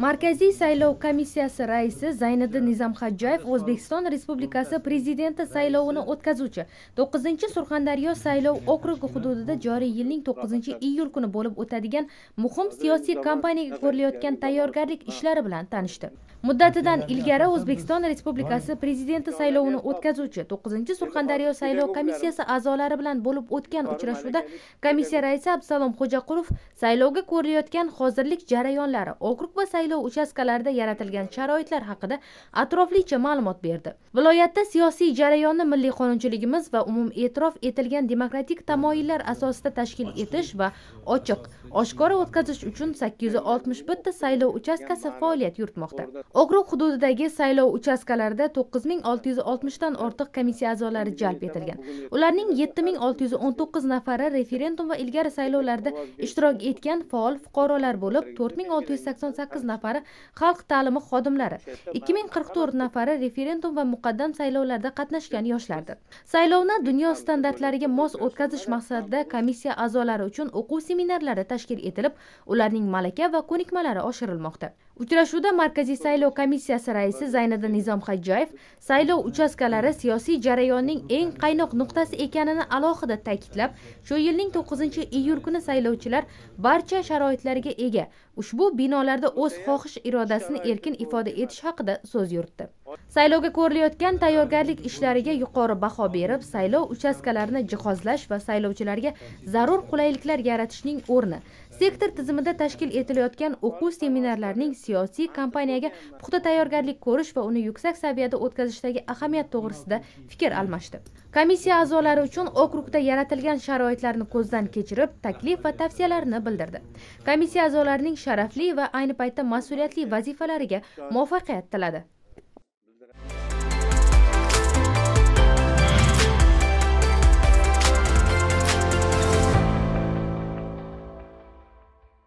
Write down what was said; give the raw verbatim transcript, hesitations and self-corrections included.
Markaziy saylov komissiyasi raisi Zayniddin Nizamxo'jayev O'zbekiston Respublikasi prezidenti saylovini o'tkazuvchi to'qqizinchi Surxondaryo saylov okrugi hududida joriy yilning to'qqizinchi iyul kuni bo'lib o'tadigan muhim siyosiy kampaniyaga ko'rilayotgan tayyorgarlik ishlari bilan tanishdi. Muddatidan ilgari O'zbekiston Respublikasi prezidenti saylovini o'tkazuvchi to'qqizinchi Surxondaryo saylov komissiyasi a'zolari bilan bo'lib o'tgan uchrashuvda komissiya raisi Abdusalom Xo'jaqulov saylovga ko'rilayotgan hozirlik jarayonlari, okrug va saylov uchastkalarida yaratilgan sharoitlar haqida atroflicha ma'lumot berdi. Viloyatda siyosiy jarayonni milliy qonunchiligimiz va umum e'tirof etilgan demokratik tamoyillar asosida tashkil etish va ochiq, oshkora o'tkazish uchun sakkiz yuz oltmish bir ta saylov uchastkasi faoliyat yuritmoqda. Okrug hududidagi saylov uchastkalarida to'qqiz ming olti yuz oltmish dan ortiq komissiya a'zolari jalb etilgan. Ularning yetti ming olti yuz o'n to'qqiz nafari referendum va ilgari saylovlarda ishtirok etgan faol fuqarolar bo'lib, to'rt ming olti yuz sakson sakkiz nafari xalq ta'limi xodimlari, ikki ming qirq to'rt nafari referendum va muqaddam saylovlarda qatnashgan yoshlardir. Saylovni dunyo standartlariga mos o'tkazish maqsadida komissiya a'zolari uchun o'quv seminarlari tashkil etilib, ularning malaka va ko'nikmalari oshirilmoqda. Uchrashuvda Markaziy saylov komissiyasi raisi Zayniddin Nizamxo'jayev saylov uchastkalari siyosiy jarayonning eng qaynoq nuqtasi ekanini alohida ta'kidlab, shu yilning to'qqizinchi iyul kuni saylovchilar barcha sharoitlarga ega ushbu binolarda o'z xohish irodasini erkin ifoda etish haqida so'z yuritdi. Saylovga ko'rilayotgan tayyorgarlik ishlariga yuqori baho berib, saylov uchastkalarini jihozlash va saylovchilarga zarur qulayliklar yaratishning o'rni, sektor tizimida tashkil etilayotgan o'quv seminarlarining siyosiy kampaniyaga puxta tayyorgarlik ko'rish va uni yuksak saviyada o'tkazishdagi ahamiyat to'g'risida fikr almashdi. Komissiya a'zolari uchun okrugda yaratilgan sharoitlarni ko'zdan kechirib, taklif va tavsiyalarini bildirdi. Komissiya a'zolarining sharafli va ayni paytda mas'uliyatli vazifalariga muvaffaqiyat tiladi.